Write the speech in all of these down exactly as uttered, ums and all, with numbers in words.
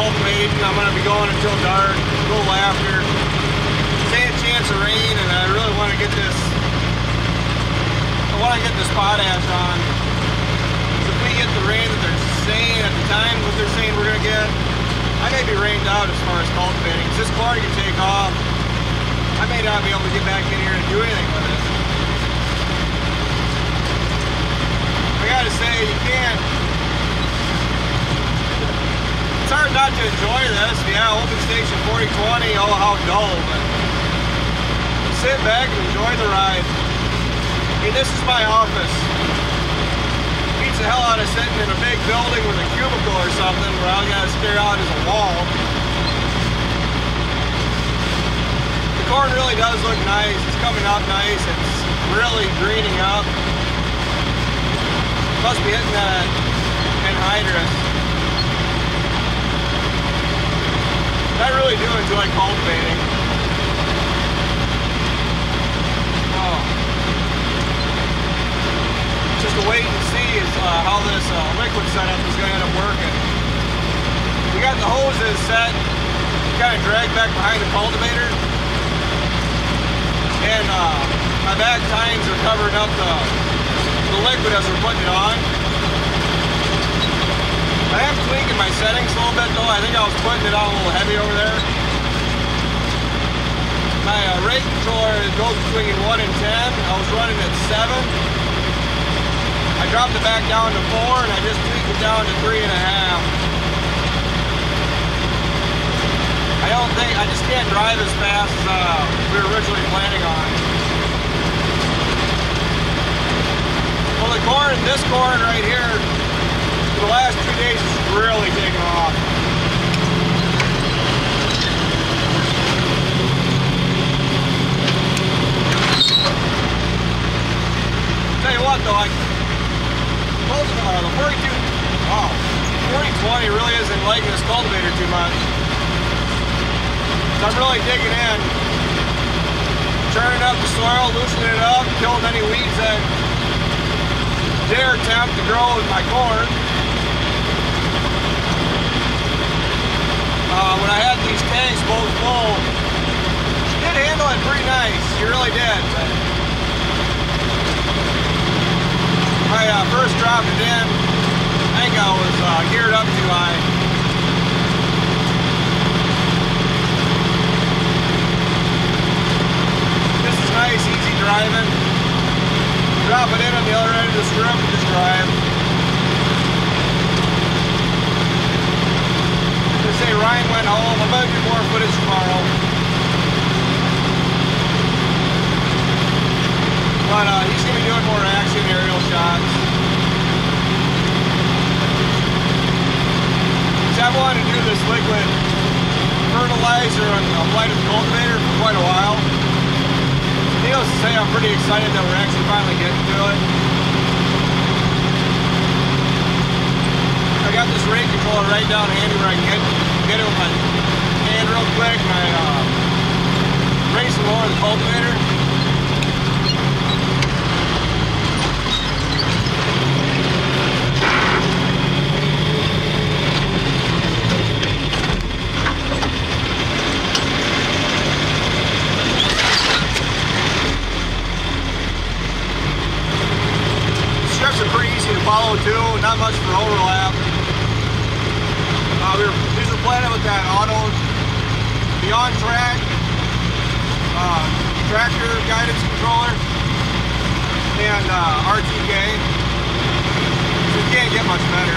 cultivating. I'm going to be going until dark, a little after. Stay a chance of rain, and I really want to get this. I want to get this potash on. So if we get the rain that they're saying at the time, what they're saying we're going to get, I may be rained out as far as cultivating. Because this corn can take off. I may not be able to get back in here and do anything with it. I gotta say, you can't. It's hard not to enjoy this. Yeah, open station forty twenty, oh how dull, but sit back and enjoy the ride. I mean, this is my office. Beats the hell out of sitting in a big building with a cubicle or something where all I gotta stare out is a wall. The corn really does look nice. It's coming up nice. It's really greening up. Must be hitting that anhydrous. I really do enjoy cultivating. Oh. Just to wait and see is uh, how this uh, liquid setup is going to end up working. We got the hoses set, kind of dragged back behind the cultivator, and uh, my back tines are covering up the the liquid as we're putting it on. I am tweaking my settings a little bit though. I think I was putting it on a little heavy over there. My uh, rate controller goes between one and ten. I was running at seven. I dropped it back down to four and I just tweaked it down to three and a half. I don't think, I just can't drive as fast as uh, we were originally planning on. Well, the corn, this corn right here, for the last two days is really taking off. Tell you what though, I close uh, the forty-two, wow, forty twenty really isn't liking this cultivator too much. So I'm really digging in, churning up the soil, loosening it up, killing any weeds that dare attempt to grow with my corn. Uh, when I had these tanks both full, she did handle it pretty nice. She really did. But I uh, first dropped it in, I think I was uh, geared up too high. This is nice, easy driving. Drop it in on the other end of the strip and just drive. They say Ryan went home. I'm going to do more footage tomorrow. But uh, he's going to be doing more action aerial shots. So I wanted to do this liquid fertilizer on the Flight of the Cultivator for quite a while. Needless to say, I'm pretty excited that we're actually finally getting to it. I got this rate controller right down handy where I can get, get it with my hand real quick, and I uh, raise some more of the cultivator. Follow too, not much for overlap. Uh, we were, these were planted with that auto, the on-track uh, tractor guidance controller and uh, R T K. So you can't get much better.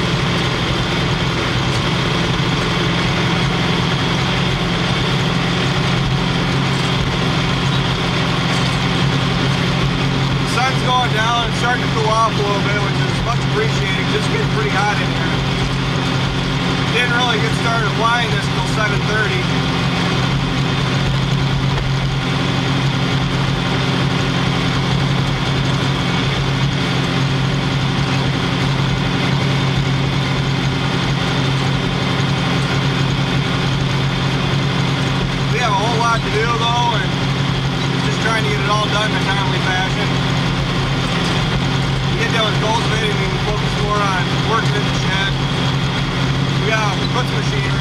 Sun's going down and starting to cool off a little bit, which is much appreciated. It's getting pretty hot in here. Didn't really get started applying this until seven thirty. We have a whole lot to do though, and just trying to get it all done in a timely fashion. Get done with cultivating, we can focus more on working in the shed. We got to put some machinery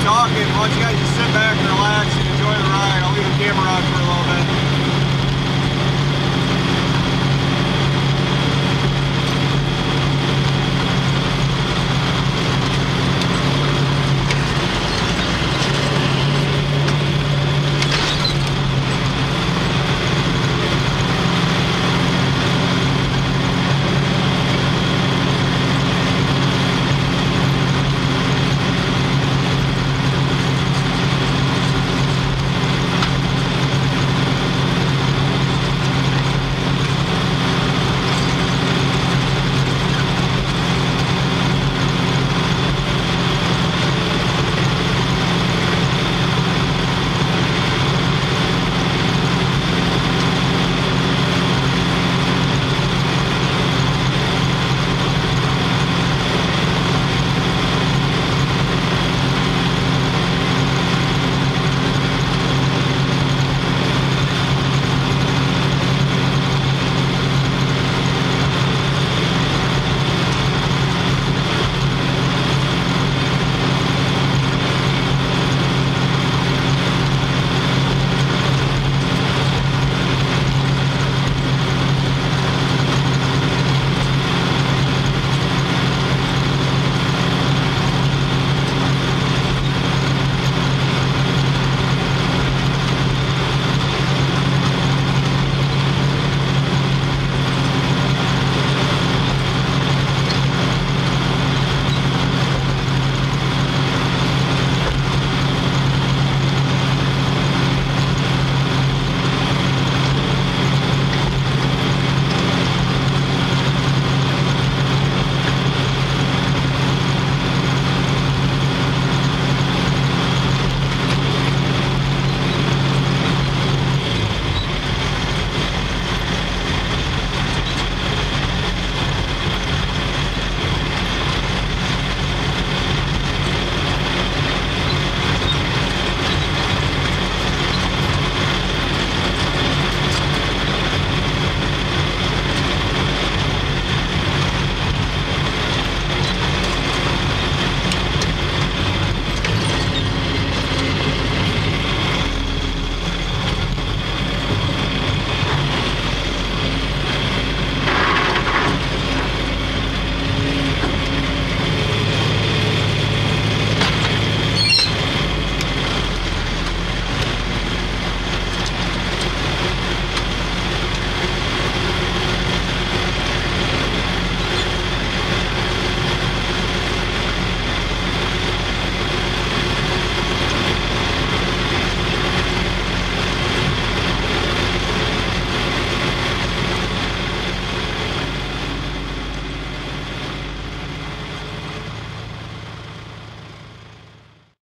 talking. Why don't you guys just sit back and relax and enjoy the ride. I'll leave the camera on for a